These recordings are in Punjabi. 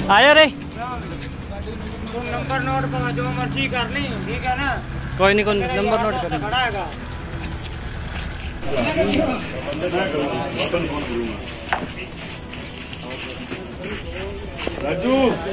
आया रे नंबर नोट कर जो मर्जी करनी ठीक है ना। कोई नहीं कोई नंबर नोट कर खड़ा है राजू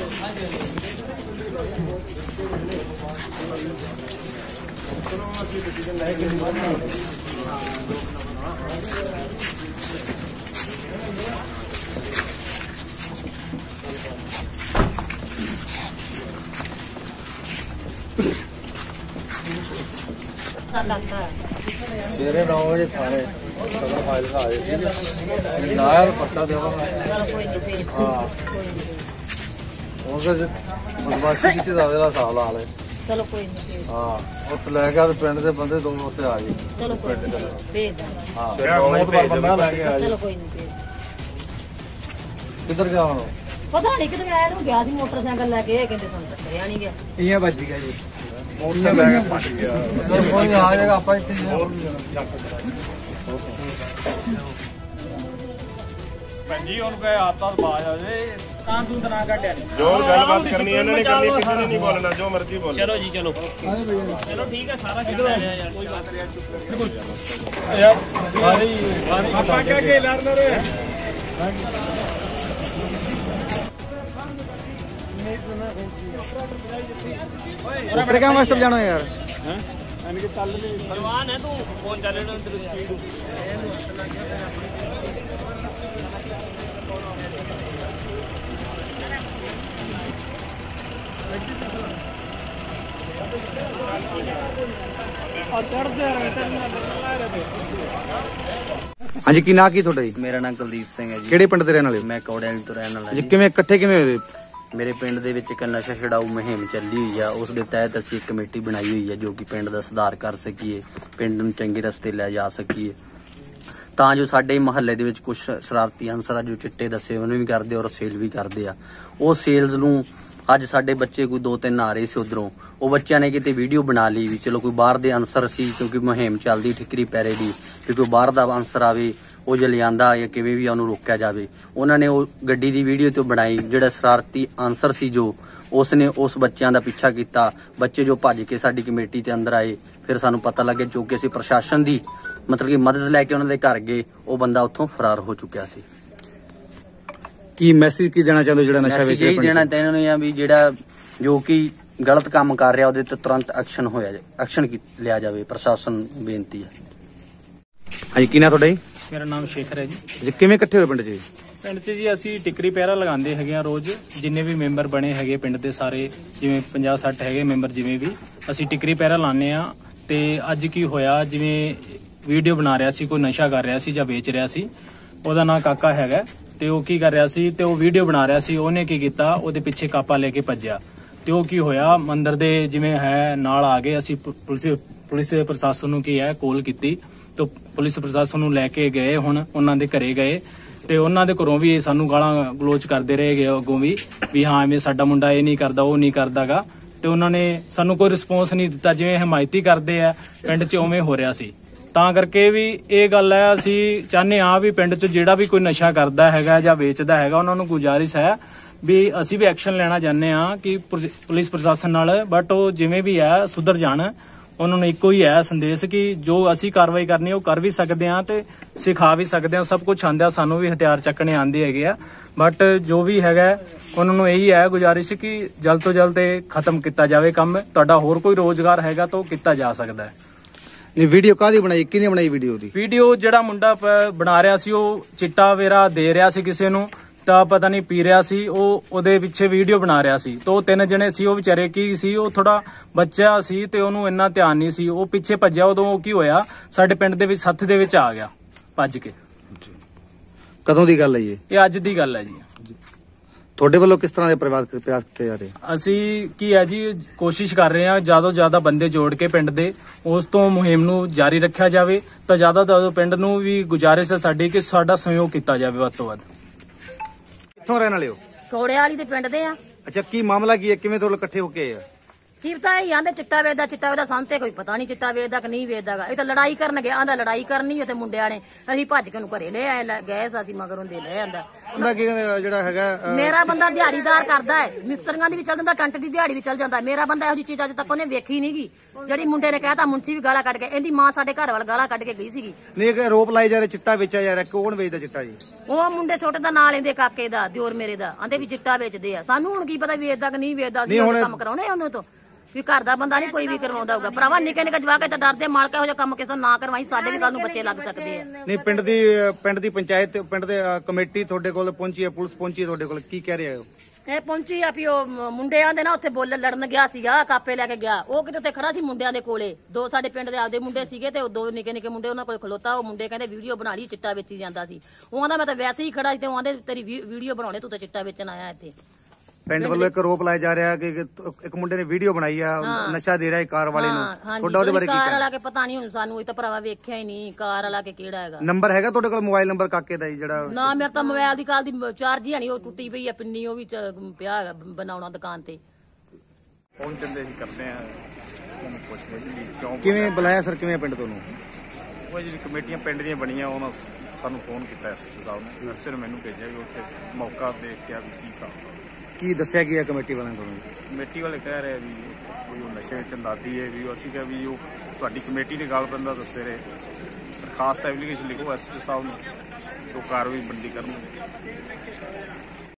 तेरे 9 बजे सारे सदर फाइल का आए ठीक है लाया पट्टा देवा हाँ उनका बदमाशी की ज्यादा साल आ रहे चलो कोई नहीं हाँ और लैके पिंड के बंदे दोनों उत्थे आ गए चलो कोई नहीं भेज हाँ बंदा लैके आ चलो कोई नहीं भेज किधर गया हूँ पता नहीं किधर आया तो गया सी मोटरसाइकिल लेके कहते सन टक्करिया नहीं गया ये बच गया जी मोटरसाइकिल फट गया कोई आ जाएगा आप जी उनको आता बाज आ जाए तू तना काटिया जो गलबात करनी है इन्होंने करनी किसी ने नहीं बोलना जो मर्जी बोलो चलो जी चलो चलो ठीक है सारा चलो कोई बात नहीं यार पापा क्या के लर्नर है ऊपर क्या मस्त जानो यार हैं इनके चल रही जवान है तू फोन चल रहा तेरी स्पीड हाँ जी की ना की थोड़ा जी मेरा नाम कुलदीप सिंह है जी। ਕਿਹੜੇ ਪਿੰਡ ਦੇ ਰਹਿਣ ਵਾਲੇ मैं कौड़ियाल तो रहने वाला ਜੀ जी। ਕਿਵੇਂ ਇਕੱਠੇ ਕਿਵੇਂ ਹੋਏ ਮੇਰੇ ਪਿੰਡ ਦੇ ਵਿੱਚ ਇੱਕ ਨਸ਼ਾ ਛਡਾਊ ਮੁਹਿੰਮ ਚੱਲੀ ਹੋਈ ਆ। ਉਸ ਦੇ ਤਹਿਤ ਅਸੀਂ ਇੱਕ ਕਮੇਟੀ ਬਣਾਈ ਹੋਈ ਹੈ ਜੋ ਕਿ ਪਿੰਡ ਦਾ ਸੁਧਾਰ ਕਰ ਸਕੀਏ, ਪਿੰਡ ਨੂੰ ਚੰਗੇ ਰਸਤੇ ਲੈ ਜਾ ਸਕੀਏ, ਤਾਂ ਜੋ ਸਾਡੇ ਮੁਹੱਲੇ ਦੇ ਵਿੱਚ ਕੁਝ ਸ਼ਰਾਰਤੀ ਅਨਸਰ ਆ ਜੋ ਚਿੱਟੇ ਦਾ ਸੇਵਨ ਵੀ ਕਰਦੇ ਔਰ ਸੇਲ ਵੀ ਕਰਦੇ ਆ। ਉਹ ਸੇਲਸ ਨੂੰ ਅੱਜ ਸਾਡੇ ਬੱਚੇ ਕੋਈ 2-3 ਆ ਰਹੇ ਸੀ ਉਧਰੋਂ, ਉਹ ਬੱਚਿਆਂ ਨੇ ਕਿਤੇ ਵੀਡੀਓ ਬਣਾ ਲਈ ਵੀ ਚਲੋ ਕੋਈ ਬਾਹਰ ਦੇ ਅਨਸਰ ਸੀ, ਕਿਉਂਕਿ ਮੁਹਿੰਮ ਚੱਲਦੀ ਠਿਕਰੀ ਪੈਰੇ ਦੀ ਕਿ ਕੋਈ ਬਾਹਰ ਦਾ ਅਨਸਰ ਆਵੇ ਉਹ ਜੇ ਲਿਆਂਦਾ ਜਾਂ ਕਿਵੇਂ ਵੀ ਉਹਨੂੰ ਰੋਕਿਆ ਜਾਵੇ। ਉਹਨਾਂ ਨੇ ਉਹ ਗੱਡੀ ਦੀ ਵੀਡੀਓ ਤੋਂ ਬਣਾਈ, ਜਿਹੜਾ ਸ਼ਰਾਰਤੀ ਅਨਸਰ ਸੀ ਜੋ ਉਸਨੇ ਉਸ ਬੱਚਿਆਂ ਦਾ ਪਿੱਛਾ ਕੀਤਾ। ਬੱਚੇ ਜੋ ਭੱਜ ਕੇ ਸਾਡੀ ਕਮੇਟੀ ਤੇ ਅੰਦਰ ਆਏ, ਫਿਰ ਸਾਨੂੰ ਪਤਾ ਲੱਗਿਆ ਜੋ ਕਿ ਅਸੀਂ ਪ੍ਰਸ਼ਾਸਨ ਦੀ ਮਤਲਬ ਕਿ ਮਦਦ ਲੈ ਕੇ ਉਹਨਾਂ ਦੇ ਘਰ ਗਏ, ਉਹ ਬੰਦਾ ਉੱਥੋਂ ਫਰਾਰ ਹੋ ਚੁੱਕਿਆ ਸੀ। ਕੀ ਮੈਸੇਜ ਕੀ ਦੇਣਾ ਚਾਹੁੰਦੇ ਹੋ ਜਿਹੜਾ ਨਸ਼ਾ ਵੇਚ ਇਹ ਦੇਣਾ ਚਾਹੁੰਦੇ ਨੇ ਆ ਵੀ ਜਿਹੜਾ ਜੋ ਕਿ ਗਲਤ ਕੰਮ ਕਰ ਰਿਹਾ ਉਹਦੇ ਤੇ ਤੁਰੰਤ ਐਕਸ਼ਨ ਹੋਇਆ ਜਾਏ, ਐਕਸ਼ਨ ਲਿਆ ਜਾਵੇ, ਪ੍ਰਸ਼ਾਸਨ ਬੇਨਤੀ ਹੈ। ਹਾਂਜੀ ਕੀ ਨਾ ਤੁਹਾਡਾ ਜੀ? ਮੇਰਾ ਨਾਮ ਸ਼ੇਖਰ ਹੈ ਜੀ। ਜੀ ਕਿਵੇਂ ਇਕੱਠੇ ਹੋਏ ਪਿੰਡ 'ਚ ਜੀ? ਪਿੰਡ 'ਚ ਜੀ ਅਸੀਂ ਟਿਕਰੀ ਪਹਿਰਾ ਲਗਾਉਂਦੇ ਹੈਗੇ ਆ ਰੋਜ਼, ਜਿੰਨੇ ਵੀ ਮੈਂਬਰ ਬਣੇ ਹੈਗੇ ਪਿੰਡ ਦੇ ਸਾਰੇ, ਜਿਵੇਂ 50-60 ਹੈਗੇ ਮੈਂਬਰ, ਜਿਵੇਂ ਵੀ ਅਸੀਂ ਟਿਕਰੀ ਪਹਿਰਾ ਲਾਉਂਦੇ ਆ। ਤੇ ਅੱਜ ਕੀ ਹੋਇਆ, ਜਿਵੇਂ ਵੀਡੀਓ ਬਣਾ ਰਿਹਾ ਸੀ, ਕੋਈ ਨਸ਼ਾ ਕਰ ਰਿਹਾ ਸੀ ਜਾਂ ਵੇਚ ਰਿਹਾ ਸੀ, ਉਹਦਾ ਨਾਂ ਕਾਕਾ ਹੈਗਾ, ਤੇ ਉਹ ਕੀ ਕਰ ਰਿਹਾ ਸੀ ਤੇ ਉਹ ਵੀਡੀਓ ਬਣਾ ਰਿਹਾ ਸੀ। ਉਹਨੇ ਕੀ ਕੀਤਾ, ਉਹਦੇ ਪਿੱਛੇ ਕਾਪਾ ਲੈ ਕੇ ਭੱਜਿਆ, ਤੇ ਉਹ ਕੀ ਹੋਇਆ ਮੰਦਰ ਦੇ ਜਿਵੇਂ ਹੈ ਨਾਲ ਆ ਗਏ। ਅਸੀਂ ਪੁਲਿਸ ਪ੍ਰਸ਼ਾਸਨ ਨੂੰ ਕੀ ਹੈ ਕੋਲ ਕੀਤੀ, ਤੇ ਪੁਲਿਸ ਪ੍ਰਸ਼ਾਸਨ ਨੂੰ ਲੈ ਕੇ ਗਏ, ਹੁਣ ਉਹਨਾਂ ਦੇ ਘਰੇ ਗਏ, ਤੇ ਉਹਨਾਂ ਦੇ ਘਰੋਂ ਵੀ ਸਾਨੂੰ ਗਾਲਾਂ ਗਲੋਚ ਕਰਦੇ ਰਹੇ ਗਏ ਅੱਗੋਂ ਵੀ ਹਾਂ ਐਵੇਂ ਸਾਡਾ ਮੁੰਡਾ ਇਹ ਨਹੀਂ ਕਰਦਾ ਉਹ ਨਹੀਂ ਕਰਦਾਗਾ। ਤੇ ਉਹਨਾਂ ਨੇ ਸਾਨੂੰ ਕੋਈ ਰਿਸਪੌਂਸ ਨਹੀਂ ਦਿੱਤਾ, ਜਿਵੇਂ ਹਮਾਇਤੀ ਕਰਦੇ ਆ ਪਿੰਡ 'ਚ ਉਵੇਂ ਹੋ ਰਿਹਾ ਸੀ। ਤਾਂ ਕਰਕੇ ਵੀ ਇਹ ਗੱਲ ਹੈ, ਅਸੀਂ ਚਾਹੁੰਦੇ ਹਾਂ ਵੀ ਪਿੰਡ 'ਚ ਜਿਹੜਾ ਵੀ ਕੋਈ ਨਸ਼ਾ ਕਰਦਾ ਹੈਗਾ ਜਾਂ ਵੇਚਦਾ ਹੈਗਾ, ਉਹਨਾਂ ਨੂੰ ਗੁਜ਼ਾਰਿਸ਼ ਹੈ ਵੀ ਅਸੀਂ ਵੀ ਐਕਸ਼ਨ ਲੈਣਾ ਚਾਹੁੰਦੇ ਹਾਂ ਕਿ ਪੁਲਿਸ ਪ੍ਰਸ਼ਾਸਨ ਨਾਲ, ਬਟ ਉਹ ਜਿਵੇਂ ਵੀ ਹੈ ਸੁਧਰ ਜਾਣ। ਉਹਨਾਂ ਨੂੰ ਇੱਕੋ ਹੀ ਹੈ ਸੰਦੇਸ਼ ਕਿ ਜੋ ਅਸੀਂ ਕਾਰਵਾਈ ਕਰਨੀ ਉਹ ਕਰ ਵੀ ਸਕਦੇ ਹਾਂ ਤੇ ਸਿਖਾ ਵੀ ਸਕਦੇ ਹਾਂ, ਸਭ ਕੁਝ ਆਉਂਦਾ, ਸਾਨੂੰ ਵੀ ਹਥਿਆਰ ਚੱਕਣੇ ਆਉਂਦੇ ਹੈਗੇ ਆ। ਬਟ ਜੋ ਵੀ ਹੈਗਾ ਉਹਨਾਂ ਨੂੰ ਇਹੀ ਹੈ ਗੁਜ਼ਾਰਿਸ਼ ਕਿ ਜਲਦ ਤੋਂ ਜਲਦ ਖਤਮ ਕੀਤਾ ਜਾਵੇ ਕੰਮ। ਤੁਹਾਡਾ ਹੋਰ ਕੋਈ ਰੋਜ਼ਗਾਰ ਹੈਗਾ ਤਾਂ ਉਹ ਕੀਤਾ ਜਾ ਸਕਦਾ ਹੈ। ਨਹੀਂ ਵੀਡੀਓ ਕਾਹਦੀ ਬਣਾਈ, ਕਿਹਨੇ ਬਣਾਈ ਵੀਡੀਓ ਦੀ? ਵੀਡੀਓ ਜਿਹੜਾ ਮੁੰਡਾ ਬਣਾ ਰਿਹਾ ਸੀ ਉਹ ਚਿੱਟਾ ਵੇਰਾ ਦੇ ਰਿਹਾ ਸੀ ਕਿਸੇ ਨੂੰ, ਤਾਂ ਪਤਾ ਨਹੀਂ ਪੀ ਰਿਹਾ ਸੀ, ਉਹ ਉਹਦੇ ਪਿੱਛੇ ਵੀਡੀਓ ਬਣਾ ਰਿਹਾ ਸੀ। ਤਾਂ ਉਹ 3 ਜਣੇ ਸੀ, ਉਹ ਵਿਚਾਰੇ ਕੀ ਸੀ, ਉਹ ਥੋੜਾ ਬੱਚਾ ਸੀ ਤੇ ਉਹਨੂੰ ਇੰਨਾ ਧਿਆਨ ਨਹੀਂ ਸੀ, ਉਹ ਪਿੱਛੇ ਭੱਜਿਆ। ਉਦੋਂ ਉਹ ਕੀ ਹੋਇਆ, ਸਾਡੇ ਪਿੰਡ ਦੇ ਵਿੱਚ ਸੱਥ ਦੇ ਵਿੱਚ ਆ ਗਿਆ ਭੱਜ ਕੇ। ਕਦੋਂ ਦੀ ਗੱਲ ਹੈ ਇਹ? ਇਹ ਅੱਜ ਦੀ ਗੱਲ ਹੈ ਜੀ। ਤੁਹਾਡੇ ਵੱਲੋਂ ਕਿਸ ਤਰ੍ਹਾਂ ਦੇ ਪ੍ਰਯਾਸ ਕੀਤੇ ਜਾ ਰਹੇ? ਅਸੀਂ ਕੀ ਹੈ ਜੀ, ਕੋਸ਼ਿਸ਼ ਕਰ ਰਹੇ ਹਾਂ ਜ਼ਿਆਦਾ ਤੋਂ ਜ਼ਿਆਦਾ ਬੰਦੇ ਜੋੜ ਕੇ ਪਿੰਡ ਦੇ, ਉਸ ਤੋਂ ਮੁਹਿੰਮ ਨੂੰ ਜਾਰੀ ਰੱਖਿਆ ਜਾਵੇ। ਤਾਂ ਜ਼ਿਆਦਾ ਤੋਂ ਜ਼ਿਆਦਾ ਪਿੰਡ ਨੂੰ ਵੀ ਗੁਜ਼ਾਰਿਸ਼ ਹੈ ਸਾਡੀ ਕਿ ਸਾਡਾ ਸਹਿਯੋਗ ਕੀਤਾ ਜਾਵੇ ਵੱਧ ਤੋਂ ਵੱਧ। ਕਿੱਥੋਂ ਰਹਿਣ ਵਾਲੇ ਹੋ? ਕੌੜੇ ਵਾਲੀ ਦੇ ਪਿੰਡ ਦੇ ਆ। ਅੱਛਾ ਕੀ ਮਾਮਲਾ ਕੀ ਹੈ, ਕਿਵੇਂ ਤੁਹਾਡੇ ਇਕੱਠੇ ਹੋ ਕੇ ਆਏ ਆ? ਕੀ ਪਤਾ ਇਹ ਆਂਦੇ ਚਿੱਟਾ ਵੇਚਦਾ ਸਾਨੂੰ ਤੇ ਕੋਈ ਪਤਾ ਨਹੀਂ ਚਿੱਟਾ ਵੇਚਦਾ ਕਿ ਨਹੀਂ ਵੇਚਦਾਗਾ। ਇਹ ਤਾਂ ਲੜਾਈ ਕਰਨ ਗਿਆ, ਆਂਦਾ ਲੜਾਈ ਕਰਨੀ ਉੱਥੇ ਮੁੰਡਿਆਂ ਨੇ, ਅਸੀਂ ਭੱਜ ਕੇ ਉਹਨੂੰ ਘਰੇ ਲੈ ਆਏ, ਗਏ ਅਸੀਂ ਮਗਰੋਂ ਦੇ ਲੈ ਆਂਦਾ। ਉਹਦਾ ਕੀ ਜਿਹੜਾ ਹੈਗਾ ਮੇਰਾ ਬੰਦਾ ਦਿਹਾੜੀਦਾਰ ਕਰਦਾ ਹੈ, ਮਿਸਤਰੀਆਂ ਦੀ ਵੀ ਚੱਲ ਜਾਂਦਾ, ਟੰਟ ਦੀ ਦਿਹਾੜੀ ਵੀ ਚੱਲ ਜਾਂਦਾ। ਮੇਰਾ ਬੰਦਾ ਇਹੋ ਜਿਹੀ ਚੀਜ਼ ਅੱਜ ਤੱਕ ਉਹਨੇ ਵੇਖੀ ਨਹੀਂਗੀ। ਜਿਹੜੀ ਮੁੰਡੇ ਨੇ ਕਹਿਤਾ ਮੁੰਸ਼ੀ ਵੀ ਗਾਲਾਂ ਕੱਢ ਕੇ, ਇਹਦੀ ਮਾਂ ਸਾਡੇ ਘਰ ਵਾਲ ਗਾਲਾਂ ਕੱਢ ਕੇ ਗਈ ਸੀਗੀ। ਨਹੀਂ ਕਿ ਆਰੋਪ ਲਾਏ ਜਾ ਰਹੇ ਚਿੱਟਾ ਵੇਚਿਆ ਜਾ ਰਿਹਾ, ਕੌਣ ਵੇਚਦਾ ਚਿੱਟਾ ਜੀ? ਉਹ ਮੁੰਡੇ ਛੋਟੇ ਦਾ ਨਾਂ ਲੈਂਦੇ, ਕਾਕੇ ਦਾ, ਦਿਓਰ ਮੇਰੇ ਦਾ, ਆਂਦੇ ਵੀ ਚਿੱਟਾ ਵੇਚਦੇ ਆ। ਸਾਨੂੰ ਹੁਣ ਕੀ ਪਤਾ ਵੇਚਦਾ ਕਿ ਨਹੀਂ ਵੇਚਦਾ, ਅਸੀਂ ਕੰਮ ਕਰਾਉਣੇ ਉਹਨੂੰ ਤੋਂ ਵੀ ਘਰ ਦਾ ਬੰਦਾ ਨਹੀਂ ਕੋਈ ਵੀ ਕਰਵਾਉਂਦਾ ਹੋਊਗਾ। ਭਰਾਵਾ ਨਿੱਕੇ ਨਿੱਕੇ ਜਵਾਕ ਤਾਂ ਡਰਦੇ, ਮਾਲਕ ਇਹੋ ਜਿਹਾ ਕੰਮ ਕਿਸੇ ਨਾ ਕਰਵਾਈ, ਸਾਡੇ ਵੀ ਕੱਲ ਨੂੰ ਬੱਚੇ ਲੱਗ ਸਕਦੇ ਆ। ਨਹੀਂ ਪਿੰਡ ਦੀ ਪੰਚਾਇਤ, ਪਿੰਡ ਦੇ ਕਮੇਟੀ ਤੁਹਾਡੇ ਕੋਲ ਪਹੁੰਚੀ ਹੈ, ਪੁਲਿਸ ਪਹੁੰਚੀ ਹੈ ਤੁਹਾਡੇ ਕੋਲ, ਕੀ ਕਹਿ ਰਹੇ ਹੋ? ਇਹ ਪਹੁੰਚੀ ਆ ਵੀ ਉਹ ਮੁੰਡਿਆਂ ਦੇ ਨਾ ਉੱਥੇ ਬੋਲ ਲੜਨ ਗਿਆ ਸੀਗਾ, ਕਾਪੇ ਲੈ ਕੇ ਗਿਆ। ਉਹ ਕਿਤੇ ਉੱਥੇ ਖੜਾ ਸੀ ਮੁੰਡਿਆਂ ਦੇ ਕੋਲੇ, ਦੋ ਸਾਡੇ ਪਿੰਡ ਦੇ ਆਪਦੇ ਮੁੰਡੇ ਸੀਗੇ ਤੇ ਦੋ ਨਿੱਕੇ ਨਿੱਕੇ ਮੁੰਡੇ ਉਹਨਾਂ ਕੋਲ ਖਲੋਤਾ। ਉਹ ਮੁੰਡੇ ਕਹਿੰਦੇ ਵੀਡੀਓ ਬਣਾ ਲਈ, ਚਿੱਟਾ ਵੇਚੀ ਜਾਂਦਾ ਸੀ। ਉਹ ਆਂਦਾ ਮੈਂ ਤਾਂ ਵੈਸੇ ਹੀ ਖੜਾ ਸੀ ਤੇ ਉਹ ਆਂਦੇ ਤੇਰੀ ਵੀਡੀਓ ਬਣਾਉਣੇ, ਤੂੰ ਤਾਂ ਚਿੱਟਾ ਵੇਚਣ ਆਇਆ ਇੱਥੇ। ਪਿੰਡ ਵੱਲੋਂ ਇੱਕ ਆਰੋਪ ਲਾਇਆ ਜਾ ਰਿਹਾ ਕਿ ਇੱਕ ਮੁੰਡੇ ਨੇ ਵੀਡੀਓ ਬਣਾਈ ਆ, ਨਸ਼ਾ ਦੇ ਰਿਹਾ ਹੈ ਕਾਰ ਵਾਲੇ ਨੂੰ, ਤੁਹਾਡਾ ਉਹਦੇ ਬਾਰੇ ਕੀ ਕਾਰ ਵਾਲਾ ਕੇ ਪਤਾ ਨਹੀਂ ਹੁਣ ਸਾਨੂੰ, ਇਹ ਤਾਂ ਭਰਾਵਾ ਵੇਖਿਆ ਹੀ ਨਹੀਂ ਕਾਰ ਵਾਲਾ ਕੇ ਕਿਹੜਾ ਹੈਗਾ। ਨੰਬਰ ਹੈਗਾ ਤੁਹਾਡੇ ਕੋਲ ਮੋਬਾਈਲ ਨੰਬਰ ਕਾਕੇ ਦਾ ਜੀ ਜਿਹੜਾ? ਨਾ ਮੇਰੇ ਤਾਂ ਮੋਬਾਈਲ ਦੀ ਕਾਲ ਦੀ ਚਾਰਜ ਹੀ ਨਹੀਂ, ਉਹ ਟੁੱਟੀ ਪਈ ਆ ਪਿੰਨੀ, ਉਹ ਵੀ ਪਿਆ ਹੈਗਾ ਬਣਾਉਣਾ ਦੁਕਾਨ ਤੇ। ਪਹੁੰਚਣ ਦੇ ਅਸੀਂ ਕਰਦੇ ਆ, ਉਹਨੂੰ ਪੁੱਛਦੇ ਜੀ ਕਿਉਂ ਕਿਵੇਂ ਬੁਲਾਇਆ ਸਰ, ਕਿਵੇਂ ਪਿੰਡ ਤੁਹਾਨੂੰ? ਉਹ ਜਿਹੜੀ ਕਮੇਟੀਆਂ ਪਿੰਡ ਦੀਆਂ ਬਣੀਆਂ ਉਹਨਾਂ ਸਾਨੂੰ ਫੋਨ ਕੀਤਾ ਐਸਪੀ ਸਾਹਿਬ ਨੇ, ਐਸਪੀ ਨੇ ਮੈਨੂੰ ਭੇਜਿਆ ਵੀ ਉੱਥੇ ਮੌਕਾ ਦੇਖ ਕੇ ਆ ਵੀ ਕੀ ਹਿਸਾਬ। ਕੀ ਦੱਸਿਆ ਕੀ ਹੈ ਕਮੇਟੀ ਵਾਲਿਆਂ ਕੋਲੋਂ? ਕਮੇਟੀ ਵਾਲੇ ਕਹਿ ਰਹੇ ਵੀ ਕੋਈ ਉਹ ਨਸ਼ੇ ਵਿੱਚ ਲਾਦੀ ਹੈ ਵੀ, ਅਸੀਂ ਕਿਹਾ ਵੀ ਉਹ ਤੁਹਾਡੀ ਕਮੇਟੀ ਨੇ ਗੱਲ ਬੰਦਾ ਦੱਸੇ ਰਹੇ, ਦਰਖਾਸਤ ਐਪਲੀਕੇਸ਼ਨ ਲਿਖੋ ਐਸਪੀ ਸਾਹਿਬ ਨੂੰ, ਉਹ ਕਾਰਵਾਈ ਬੰਦੀ ਕਰਨ।